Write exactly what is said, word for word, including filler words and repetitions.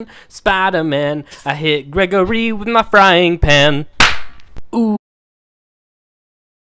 Spider-Man, I hit Gregory with my frying pan. Ooh.